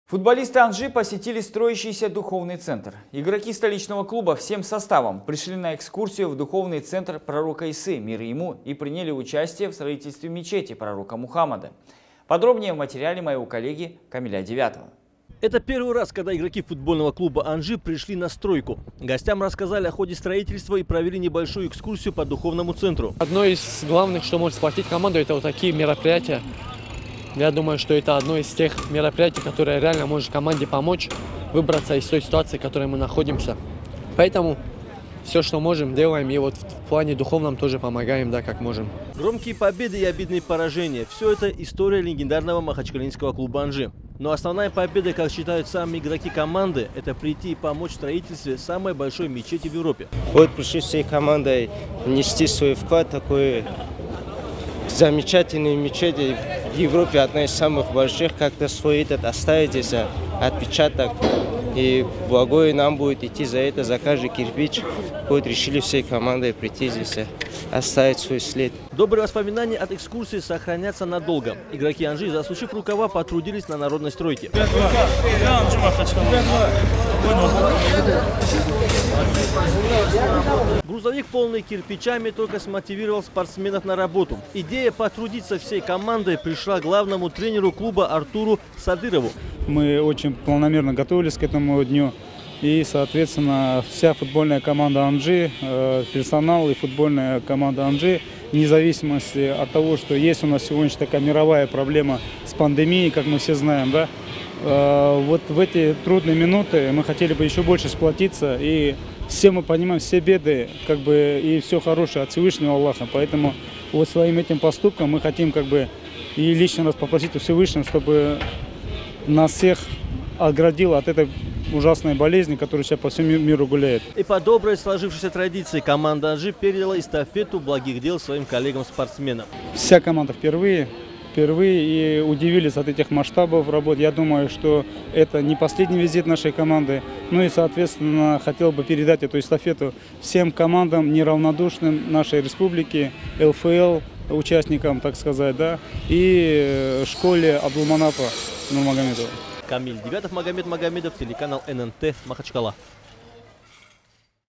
Футболисты Анжи посетили строящийся духовный центр. Игроки столичного клуба всем составом пришли на экскурсию в духовный центр пророка Исы, мир ему, и приняли участие в строительстве мечети пророка Мухаммада. Подробнее в материале моего коллеги Камиля Девятого. Это первый раз, когда игроки футбольного клуба «Анжи» пришли на стройку. Гостям рассказали о ходе строительства и провели небольшую экскурсию по духовному центру. Одно из главных, что может сплотить команду, это вот такие мероприятия. Я думаю, что это одно из тех мероприятий, которое реально может команде помочь выбраться из той ситуации, в которой мы находимся. Поэтому все, что можем, делаем. И вот в плане духовном тоже помогаем, да, как можем. Громкие победы и обидные поражения – все это история легендарного махачкалинского клуба «Анжи». Но основная победа, как считают сами игроки команды, это прийти и помочь в строительстве самой большой мечети в Европе. Вот пришли всей командой внести свой вклад, такой замечательной мечети в Европе, одна из самых больших, как-то свой этот оставить здесь отпечаток. И благое нам будет идти за это, за каждый кирпич. Вот решили всей командой прийти здесь, оставить свой след. Добрые воспоминания от экскурсии сохранятся надолго. Игроки «Анжи», засучив рукава, потрудились на народной стройке. Грузовик, полный кирпичами, только смотивировал спортсменов на работу. Идея потрудиться всей командой пришла главному тренеру клуба Артуру Садырову. Мы очень планомерно готовились к этому дню. И, соответственно, вся футбольная команда «Анжи», персонал и футбольная команда «Анжи», вне зависимости от того, что есть у нас сегодня такая мировая проблема с пандемией, как мы все знаем, да, вот в эти трудные минуты мы хотели бы еще больше сплотиться. И все мы понимаем, все беды, как бы, и все хорошее от Всевышнего Аллаха. Поэтому вот своим этим поступком мы хотим, как бы, и лично раз попросить у Всевышнего, чтобы нас всех оградил от этой ужасной болезни, которая сейчас по всему миру гуляет. И по доброй сложившейся традиции команда «Анжи» передала эстафету благих дел своим коллегам-спортсменам. Вся команда впервые и удивились от этих масштабов работ. Я думаю, что это не последний визит нашей команды. Ну и, соответственно, хотел бы передать эту эстафету всем командам, неравнодушным нашей республики, ЛФЛ, участникам, так сказать, да, и школе Абдулманапа Нурмагомедова. Камиль Девятов, Магомед Магомедов, телеканал ННТ, Махачкала.